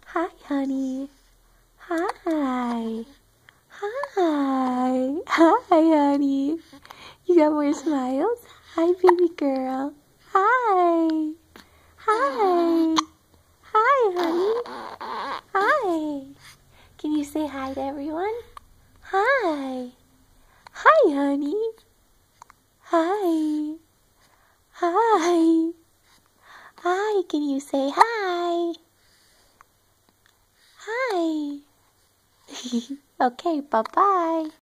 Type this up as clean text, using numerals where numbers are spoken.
Hi, honey. Hi. Hi. Hi, honey. You got more smiles? Hi, baby girl. Hi. Hi. Hi, honey. Hi. Can you say hi to everyone? Hi. Hi, honey. Hi. Hi. Hi. Can you say hi? Hi. Okay, bye-bye.